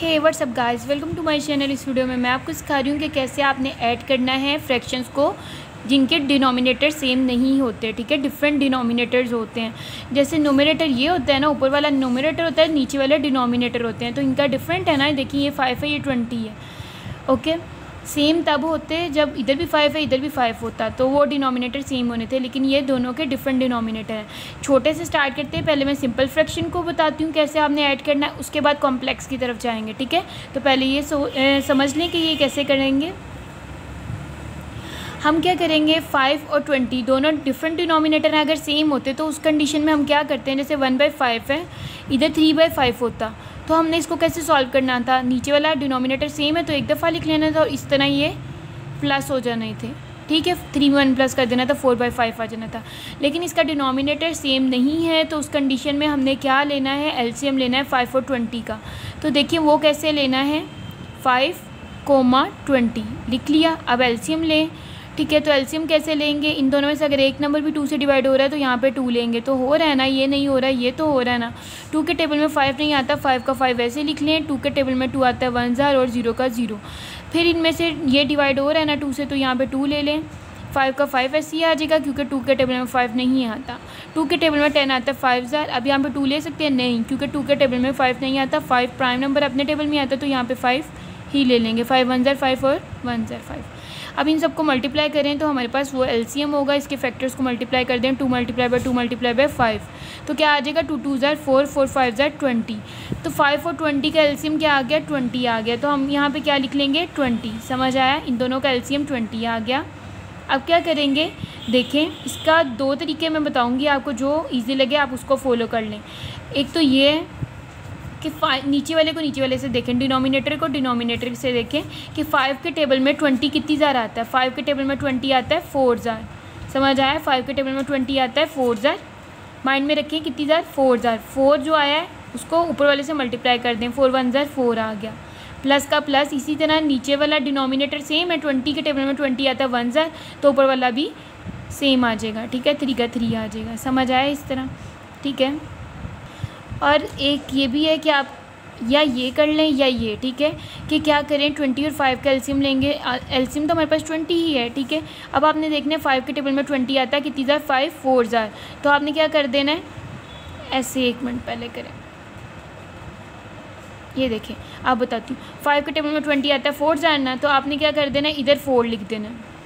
Hey WhatsApp guys, welcome to my channel. इस video में मैं आपको सिखा रही हूँ कि कैसे आपने ऐड करना है फ्रैक्शंस को जिनके डिनोमिनेटर सेम नहीं होते। ठीक है, डिफरेंट डिनोमिनेटर्स होते हैं। जैसे नोमिनेटर ये होता है ना, ऊपर वाला नोमिनेटर होता है, नीचे वाले डिनोमिनेटर होते हैं, तो इनका डिफरेंट है ना। देखिए ये 5 है, ये 20 है। ओके, सेम तब होते जब इधर भी 5 है इधर भी 5 होता, तो वो डिनोमिनेटर सेम होने थे, लेकिन ये दोनों के डिफरेंट डिनोमिनेटर हैं। छोटे से स्टार्ट करते हैं। पहले मैं सिंपल फ्रैक्शन को बताती हूँ कैसे आपने ऐड करना है, उसके बाद कॉम्प्लेक्स की तरफ जाएंगे। ठीक है, तो पहले ये समझ लें कि ये कैसे करेंगे। हम क्या करेंगे, 5 और 20 दोनों डिफरेंट डिनोमिनेटर हैं। अगर सेम होते तो उस कंडीशन में हम क्या करते हैं, जैसे 1/5 है, इधर 3/5 होता, तो हमने इसको कैसे सॉल्व करना था। नीचे वाला डिनोमिनेटर सेम है तो एक दफ़ा लिख लेना था और इस तरह ये प्लस हो जाने थे। ठीक है, 3 1 प्लस कर देना था, 4/5 आ जाना था। लेकिन इसका डिनोमिनेटर सेम नहीं है, तो उस कंडीशन में हमने क्या लेना है, एलसीएम लेना है 5 और 20 का। तो देखिए वो कैसे लेना है, 5, 20 लिख लिया। अब एलसीएम लें। ठीक है, तो एलसीएम कैसे लेंगे, इन दोनों में से अगर एक नंबर भी 2 से डिवाइड हो रहा है तो यहाँ पे 2 लेंगे, तो हो रहा है ना, ये नहीं हो रहा है, ये तो हो रहा है ना। 2 के टेबल में 5 नहीं आता, 5 का 5 वैसे लिख लें। 2 के टेबल में 2 आता है 1 जार और 0 का 0। फिर इनमें से ये डिवाइड हो रहा है ना 2 से, तो यहाँ पर 2 ले लें। 5 का 5 ऐसे ही आ जाएगा क्योंकि 2 के टेबल में 5 नहीं आता। 2 के टेबल में 10 आता है 5 जार। अब यहाँ पे 2 ले सकते हैं, नहीं, क्योंकि 2 के टेबल में 5 नहीं आता। 5 प्राइम नंबर अपने टेबल में आता है, तो यहाँ पे 5 ही ले लेंगे। 5 1 जार 5 और 1 जार 5। अब इन सबको मल्टीप्लाई करें तो हमारे पास वो एलसीएम होगा। इसके फैक्टर्स को मल्टीप्लाई कर दें, 2 × 2 × 5, तो क्या आ जाएगा, 2 2 जार 4, 4 5 जार 20। तो 5 और 20 का एलसीएम क्या आ गया, 20 आ गया। तो हम यहाँ पे क्या लिख लेंगे, 20। समझ आया, इन दोनों का एलसीएम 20 आ गया। अब क्या करेंगे, देखें, इसका 2 तरीके मैं बताऊँगी आपको, जो ईजी लगे आप उसको फॉलो कर लें। एक तो ये कि नीचे वाले को नीचे वाले से देखें, डिनोमिनेटर को डिनोमिनेटर से देखें कि 5 के टेबल में 20 कितनी जार आता है। 5 के टेबल में 20 आता है 4 जार। समझ आया, 5 के टेबल में 20 आता है 4 जार। माइंड में रखें कितनी जार, 4 जार। 4 जो आया है उसको ऊपर वाले से मल्टीप्लाई कर दें, 4 1 जार 4 आ गया, प्लस का प्लस। इसी तरह नीचे वाला डिनोमिनेटर सेम है, 20 के टेबल में 20 आता है 1 जार, तो ऊपर वाला भी सेम आ जाएगा। ठीक है, 3 का 3 आ जाएगा। समझ आया इस तरह। ठीक है, और एक ये भी है कि आप या ये कर लें या ये। ठीक है, कि क्या करें, 20 और 5 का एलसीएम लेंगे। एलसीएम तो हमारे पास 20 ही है। ठीक है, अब आपने देखना है 5 के टेबल में 20 आता है, कितनी जार, 5 4 जार। तो आपने क्या कर देना है, ऐसे, एक मिनट पहले करें, ये देखें, आप बताती हूँ। 5 के टेबल में 20 आता है 4 जार ना, तो आपने क्या कर देना है, इधर 4 लिख देना,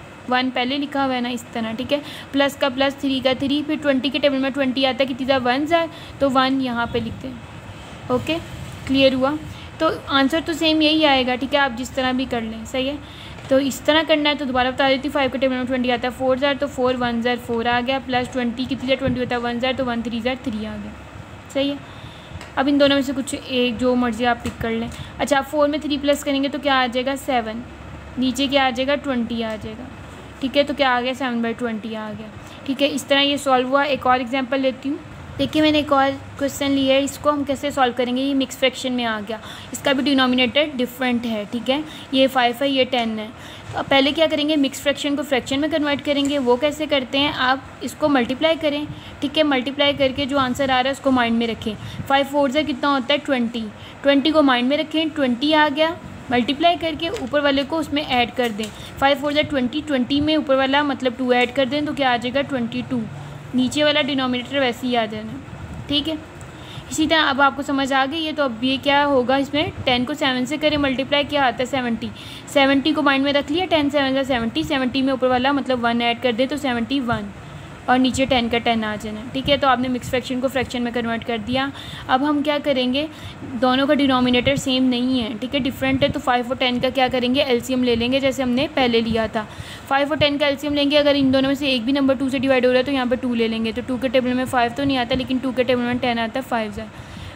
1 पहले लिखा हुआ है ना, इस तरह। ठीक है, प्लस का प्लस, 3 का 3। फिर 20 के टेबल में 20 आता है कितनी जार, 1 जार, तो 1 यहाँ पे लिखते हैं। ओके, क्लियर हुआ। तो आंसर तो सेम यही आएगा। ठीक है, आप जिस तरह भी कर लें, सही है। तो इस तरह करना है, तो दोबारा बता देती हूँ। 5 के टेबल में 20 आता है 4 जार, तो 4 1 जार 4 आ गया, प्लस 20 कितनी जार, 20 होता है 1 जार, तो 1 3 जार 3 आ गया। सही है। अब इन दोनों में से कुछ एक जो मर्जी आप पिक कर लें। अच्छा, 4 में 3 प्लस करेंगे तो क्या आ जाएगा, 7। नीचे क्या आ जाएगा, 20 आ जाएगा। ठीक है, तो क्या आ गया, 7/20 आ गया। ठीक है, इस तरह ये सॉल्व हुआ। एक और एग्जांपल लेती हूँ। देखिए, मैंने एक और क्वेश्चन लिया है, इसको हम कैसे सॉल्व करेंगे। ये मिक्स फ्रैक्शन में आ गया, इसका भी डिनोमिनेटर डिफरेंट है। ठीक है, ये 5 है, ये 10 है। तो पहले क्या करेंगे, मिक्स फ्रैक्शन को फ्रैक्शन में कन्वर्ट करेंगे। वो कैसे करते हैं, आप इसको मल्टीप्लाई करें। ठीक है, मल्टीप्लाई करके जो आंसर आ रहा है उसको माइंड में रखें। 5 4 से कितना होता है, 20। 20 को माइंड में रखें, 20 आ गया। मल्टीप्लाई करके ऊपर वाले को उसमें ऐड कर दें। 5 4 20, 20 में ऊपर वाला मतलब 2 ऐड कर दें, तो क्या आ जाएगा, 22। नीचे वाला डिनोमिनेटर वैसे ही आ जाना। ठीक है, इसी तरह अब आपको समझ आ गई है। तो अब ये क्या होगा, इसमें 10 को 7 से करें मल्टीप्लाई, क्या आता है, 70। 70 को माइंड में रख लिया, 10 7 = 70। 70 में ऊपर वाला मतलब 1 ऐड कर दे, तो 71, और नीचे 10 का 10 आ जाना। ठीक है, तो आपने मिक्स फ्रैक्शन को फ्रैक्शन में कन्वर्ट कर दिया। अब हम क्या करेंगे, दोनों का डिनोमिनेटर सेम नहीं है। ठीक है, डिफरेंट है, तो 5 और 10 का क्या करेंगे, एलसीएम ले लेंगे, जैसे हमने पहले लिया था। 5 और 10 का एलसीएम लेंगे। अगर इन दोनों में से एक भी नंबर 2 से डिवाइड हो रहा है तो यहाँ पर 2 ले लेंगे। तो 2 के टेबल में 5 तो नहीं आता, लेकिन 2 के टेबल में 10 आता है, 5 जार।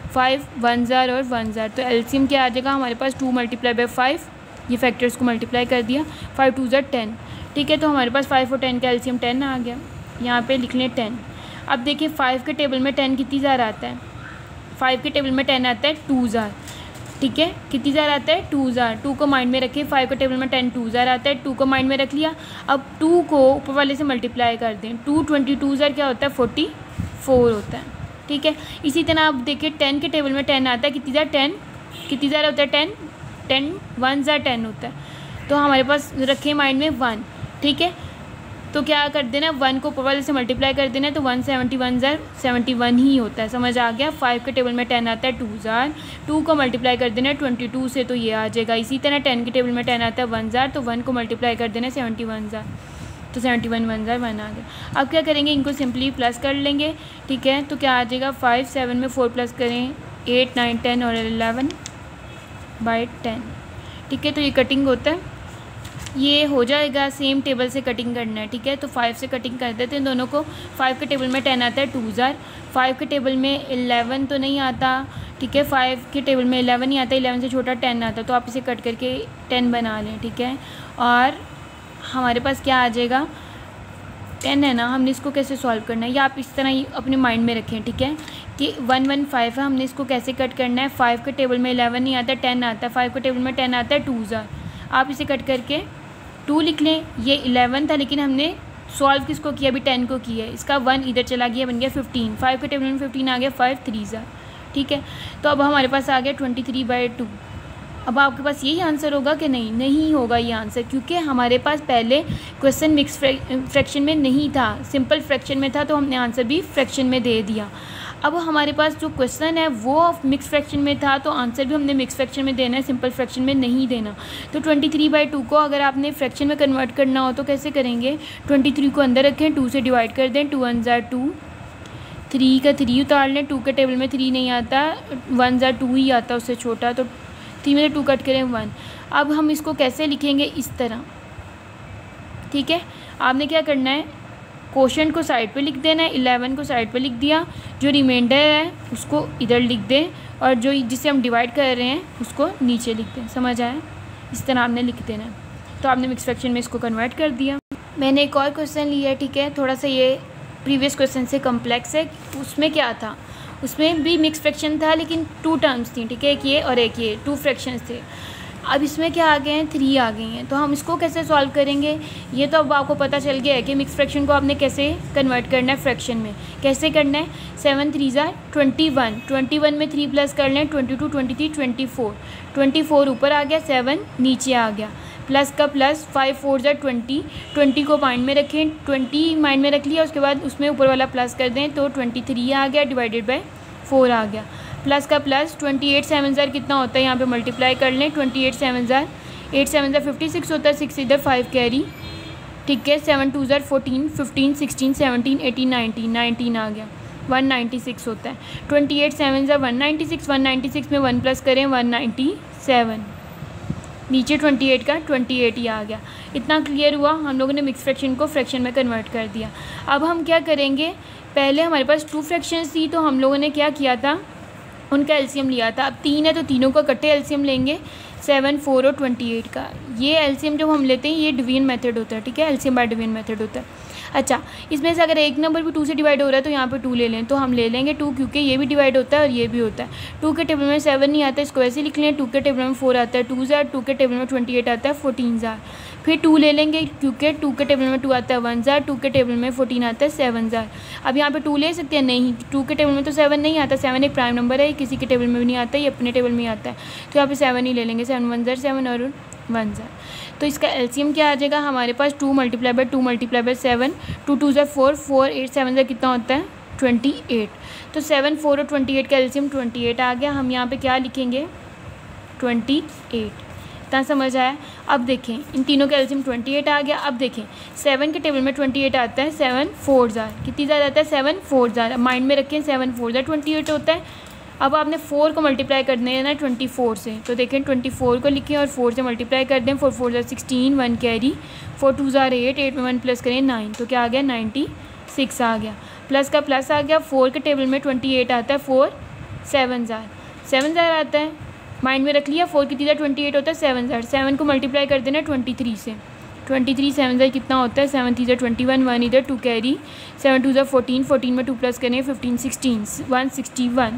5 1 जार और 1 जार, तो एलसीएम क्या आ जाएगा हमारे पास, 2 × 5। ये फैक्टर्स को मल्टीप्लाई कर दिया, 5 2 जार 10। ठीक है, तो हमारे पास 5 और 10 का एलसीएम 10 आ गया। यहाँ पे लिख लें 10। अब देखिए 5 के टेबल में 10 कितनी जार आता है, 5 के टेबल में 10 आता है 2 जार। ठीक है, कितनी जार आता है, 2 जार। 2 को माइंड में रखें, 5 के टेबल में 10 2 जार आता है, 2 को माइंड में रख लिया। अब 2 को ऊपर वाले से मल्टीप्लाई कर दें, 2 22 जार क्या होता है, 44 होता है। ठीक है, इसी तरह आप देखिए 10 के टेबल में 10 आता है, कितनी जार, 10 कितनी ज़ार होता है 10, 10 1 ज़ार 10 होता है। तो हमारे पास रखें माइंड में 1, ठीक है। तो क्या कर देना, 1 को ऊपर वाले से मल्टीप्लाई कर देना है, तो 171 ज़ार 71 ही होता है। समझ आ गया। 5 के टेबल में 10 आता है 2 ज़ार, 2 को मल्टीप्लाई कर देना है 22 से, तो ये आ जाएगा। इसी तरह 10 के टेबल में 10 आता है 1 ज़ार, तो 1 को मल्टीप्लाई कर देना है 71 ज़ार, तो 71 1 ज़ार 1 आ गया। अब क्या करेंगे, इनको सिंपली प्लस कर लेंगे, ठीक है। तो क्या आ जाएगा, 5 7 में 4 प्लस करें 8 9 10 और 11/10, ठीक है। तो ये कटिंग होता है, ये हो जाएगा। सेम टेबल से कटिंग करना है, ठीक है। तो 5 से कटिंग कर देते हैं दोनों को। 5 के टेबल में 10 आता है 2 ज़ार, 5 के टेबल में 11 तो नहीं आता, ठीक है। 5 के टेबल में 11 नहीं आता, 11 से छोटा 10 आता, तो आप इसे कट करके 10 बना लें, ठीक है। और हमारे पास क्या आ जाएगा, 10 है ना। हमने इसको कैसे सॉल्व करना है, या आप इस तरह ही अपने माइंड में रखें, ठीक है, कि 115 है, हमने इसको कैसे कट करना है। 5 के टेबल में 11 नहीं आता, 10 आता है, 5 के टेबल में 10 आता है 2 ज़ार, आप इसे कट करके 2 लिख लें। ये 11 था, लेकिन हमने सॉल्व किसको किया, अभी 10 को किया है। इसका 1 इधर चला गया, बन गया 15। 5 के टेबल में 15 आ गया, 5 3 ज़ार, ठीक है। तो अब हमारे पास आ गया 23/2। अब आपके पास यही आंसर होगा कि नहीं, नहीं होगा ये आंसर, क्योंकि हमारे पास पहले क्वेश्चन मिक्स फ्रैक्शन में नहीं था, सिंपल फ्रैक्शन में था, तो हमने आंसर भी फ्रैक्शन में दे दिया। अब हमारे पास जो क्वेश्चन है वो मिक्स फ्रैक्शन में था, तो आंसर भी हमने मिक्स फ्रैक्शन में देना है, सिंपल फ्रैक्शन में नहीं देना। तो 23/2 को अगर आपने फ्रैक्शन में कन्वर्ट करना हो तो कैसे करेंगे, 23 को अंदर रखें, 2 से डिवाइड कर दें, 2 1 ज़ार 2, 3 का 3 उतार लें, 2 के टेबल में 3 नहीं आता, 1 ज़ार 2 ही आता उससे छोटा, तो 3 में से 2 कट करें 1। अब हम इसको कैसे लिखेंगे, इस तरह, ठीक है। आपने क्या करना है, कोशेंट को साइड पे लिख देना है, 11 को साइड पे लिख दिया, जो रिमाइंडर है उसको इधर लिख दें, और जो जिसे हम डिवाइड कर रहे हैं उसको नीचे लिख दें। समझ आया, इस तरह आपने लिख देना है। तो आपने मिक्स फ्रैक्शन में इसको कन्वर्ट कर दिया। मैंने एक और क्वेश्चन लिया है, ठीक है, थोड़ा सा ये प्रीवियस क्वेश्चन से कम्प्लेक्स है। उसमें क्या था, उसमें भी मिक्स फ्रैक्शन था, लेकिन 2 टर्म्स थी, ठीक है, एक ये और एक ये, 2 फ्रैक्शंस थे। अब इसमें क्या आ गए हैं, 3 आ गई हैं, तो हम इसको कैसे सॉल्व करेंगे। ये तो अब आपको पता चल गया है कि मिक्स फ्रैक्शन को आपने कैसे कन्वर्ट करना है फ्रैक्शन में। कैसे करना है, 7 3 ज़ार 21, 21 में 3 प्लस कर लें, 22 23 24, 24 ऊपर आ गया, 7 नीचे आ गया, प्लस का प्लस, 5 4 ज़ार 20, 20 को माइंड में रखें, 20 माइंड में रख लिया, उसके बाद उसमें ऊपर वाला प्लस कर दें, तो 23 आ गया, डिवाइडेड बाय 4 आ गया, प्लस का प्लस, 28 7 ज़ार कितना होता है, यहाँ पे मल्टीप्लाई कर लें, 28 7 ज़ार 8 7 ज़ार 56 होता है, 6 इधर 5 कैरी, ठीक है, 7 2 ज़ार 14 15 16 17 18 19 19 आ गया, 196 होता है। 28 7 ज़ार 196, 196 में 1 प्लस करें 197, नीचे 28 का 28 ही आ गया। इतना क्लियर हुआ, हम लोगों ने मिक्स फ्रैक्शन को फ्रैक्शन में कन्वर्ट कर दिया। अब हम क्या करेंगे, पहले हमारे पास 2 फ्रैक्शंस थी, तो हम लोगों ने क्या किया था, उनका एलसीएम लिया था। अब 3 है तो तीनों का इकट्ठे एलसीएम लेंगे, 7 4 और 28 का। ये एलसीएम जब हम लेते हैं ये डिवीजन मेथड होता है, ठीक है, एलसीएम बाय डिवीजन मेथड होता है। अच्छा, इसमें से अगर एक नंबर भी 2 से डिवाइड हो रहा है तो यहाँ पे 2 ले लें, तो हम ले लेंगे 2, क्योंकि ये भी डिवाइड होता है और ये भी होता है। 2 के टेबल में 7 नहीं आता, इसको ऐसे लिख लें, 2 के टेबल में 4 आता है 2 ज़ार, 2 के टेबल में 28 आता है 14 ज़ार, फिर 2 ले लेंगे, क्योंकि 2 के टेबल में 2 आता है 1 ज़ार, 2 के टेबल में 14 आता है 7 ज़ार। अब यहाँ पे 2 ले सकते हैं, नहीं, 2 के टेबल में तो 7 नहीं आता, 7 एक प्राइम नंबर है, किसी के टेबल में भी नहीं आता, ये अपने टेबल में आता है, तो यहाँ पे 7 ही ले लेंगे, 7 1 ज़ार 7 और 1 ज़ार। तो इसका एलसीएम क्या आ जाएगा हमारे पास, 2 मल्टीप्लाई बाय 2 मल्टीप्लाई बाय 7, 2 2 ज़ार 4, 4 8 7 ज़ार कितना होता है 28। तो 7 4 और 28 का एलसीएम 28 आ गया। हम यहाँ पे क्या लिखेंगे 28। इतना समझ आया। अब देखें इन तीनों का एलसीएम 28 आ गया। अब देखें 7 के टेबल में 28 आता है, 7 4 ज़ार कितनी ज़ार आता है 7 4 ज़ार। माइंड में रखें 7 4 ज़ार 28 होता है। अब आपने 4 को मल्टीप्लाई करने है ना 24 से, तो देखें 24 को लिखें और 4 से मल्टीप्लाई कर दें, 4 4 ज़ार 16, 1 कैरी, 4 2 ज़ार 8, 8 में 1 प्लस करें 9, तो क्या आ गया 96 आ गया। प्लस का प्लस आ गया, 4 के टेबल में 28 आता है, 4 7 ज़ार 7 ज़ार आता है, माइंड में रख लिया। 4 कितनी ज़ार 28 होता है 7 ज़ार, 7 को मल्टीप्लाई कर देना 23 से, 23 7 ज़ार कितना होता है 7 3 ज़ार 21, 1 इधर 2 कैरी, 7 2 ज़ार 14, 14 में 2 प्लस करें 15 16, 161।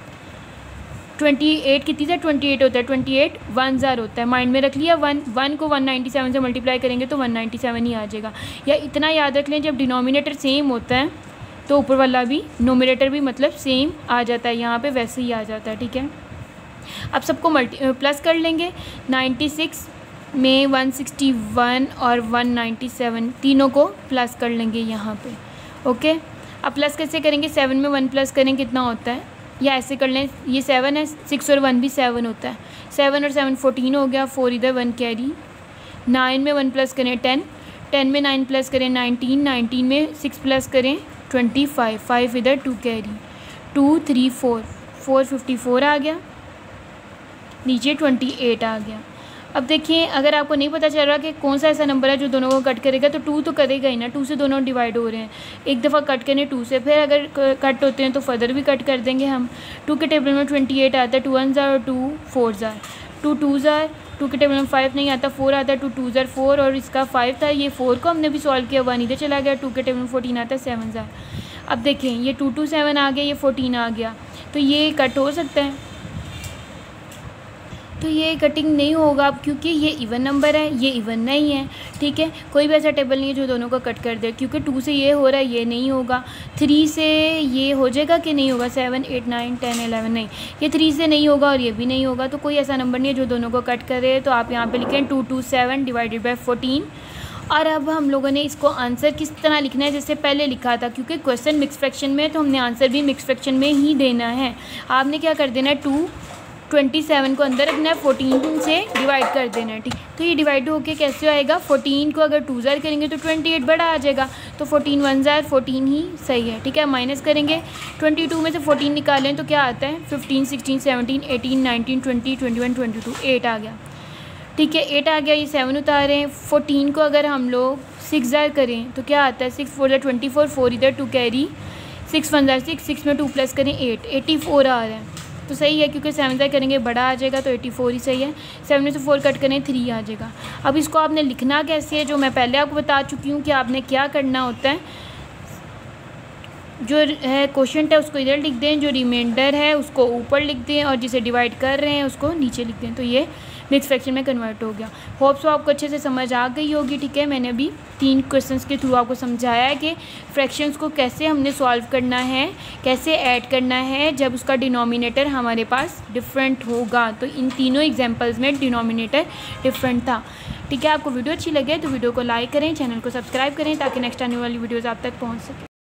28 कितनी ज़ार 28 होता है, 28 1 ज़ार होता है, माइंड में रख लिया। 1 को 197 से मल्टीप्लाई करेंगे तो 197 ही आ जाएगा। या इतना याद रख लें, जब डिनोमिनेटर सेम होता है तो ऊपर वाला भी नोमिनेटर भी मतलब सेम आ जाता है, यहाँ पे वैसे ही आ जाता है, ठीक है। अब सबको प्लस कर लेंगे। 96 में 161 और 197 तीनों को प्लस कर लेंगे यहाँ पे। ओके, अब प्लस कैसे करेंगे? 7 में 1 प्लस करें कितना होता है, या ऐसे कर लें, ये 7 है, 6 और 1 भी 7 होता है, 7 और 7 14 हो गया, 4 इधर 1 कैरी। 9 में 1 प्लस करें 10, 10 में 9 प्लस करें 19, 19 में 6 प्लस करें 25, 5 इधर 2 कैरी, 2 3 4, 4 54 आ गया, नीचे 28 आ गया। अब देखिए, अगर आपको नहीं पता चल रहा कि कौन सा ऐसा नंबर है जो दोनों को कट करेगा, तो 2 तो करेगा ही ना, 2 से दोनों डिवाइड हो रहे हैं, एक दफ़ा कट करें 2 से, फिर अगर कट होते हैं तो फर्दर भी कट कर देंगे हम। 2 के टेबल में 28 आता है, 2 1 और 2 4 जार, 2 2 जार, 2 के टेबल में 5 नहीं आता, 4 आता है, 2 2 जार 4, और इसका 5 था, ये 4 को हमने भी सॉल्व किया, 1 इधर चला गया, 2 के टेबल में 14 आता है, 7 जार। अब देखें, ये 2 2 7 आ गया, ये 14 आ गया, तो ये कट हो सकता है, तो ये कटिंग नहीं होगा अब, क्योंकि ये इवन नंबर है, ये इवन नहीं है। ठीक है, कोई भी ऐसा टेबल नहीं है जो दोनों को कट कर दे, क्योंकि 2 से ये हो रहा है, ये नहीं होगा, 3 से ये हो जाएगा कि नहीं होगा, 7 8 9 10 11 नहीं, ये 3 से नहीं होगा और ये भी नहीं होगा, तो कोई ऐसा नंबर नहीं है जो दोनों को कट करे। तो आप यहाँ पे लिखें 227 डिवाइडेड बाई 14। और अब हम लोगों ने इसको आंसर किस तरह लिखना है जैसे पहले लिखा था, क्योंकि क्वेश्चन मिक्स फ्रैक्शन में, तो हमने आंसर भी मिक्स फ्रैक्शन में ही देना है। आपने क्या कर देना है, 227 को अंदर रखना है, 14 से डिवाइड कर देना है। ठीक, तो ये डिवाइड होके कैसे आएगा, 14 को अगर 2 ज़ार करेंगे तो 28 बड़ा आ जाएगा, तो 14 1 ज़ार 14 ही सही है। ठीक है, माइनस करेंगे, 22 में से 14 निकालें तो क्या आता है, 15 16 17 18 19 20 21 22, 8 आ गया। ठीक है, 8 आ गया, ये 7 उतारें, 14 को अगर हम लोग 6 ज़ार करें तो क्या आता है, 6 4 ज़ार 24, 4 इधर 2 कैरी, 6 1 ज़ार 6, 6 में 2 प्लस करें 8, 84 आ रहा है, तो सही है, क्योंकि 7 ज़ार करेंगे बड़ा आ जाएगा, तो 84 ही सही है। 7 में से 4 कट करें 3 आ जाएगा। अब इसको आपने लिखना कैसे है, जो मैं पहले आपको बता चुकी हूँ कि आपने क्या करना होता है, जो है क्वोशंट है उसको इधर लिख दें, जो रिमाइंडर है उसको ऊपर लिख दें, और जिसे डिवाइड कर रहे हैं उसको नीचे लिख दें, तो ये मिक्स फ्रैक्शन में कन्वर्ट हो गया। होप सो आपको अच्छे से समझ आ गई होगी। ठीक है, मैंने अभी 3 क्वेश्चंस के थ्रू आपको समझाया है कि फ्रैक्शंस को कैसे हमने सॉल्व करना है, कैसे ऐड करना है जब उसका डिनोमिनेटर हमारे पास डिफरेंट होगा। तो इन तीनों एग्जांपल्स में डिनोमिनेटर डिफरेंट था। ठीक है, आपको वीडियो अच्छी लगे तो वीडियो को लाइक करें, चैनल को सब्सक्राइब करें, ताकि नेक्स्ट आने वाली वीडियोज़ आप तक पहुँच सके।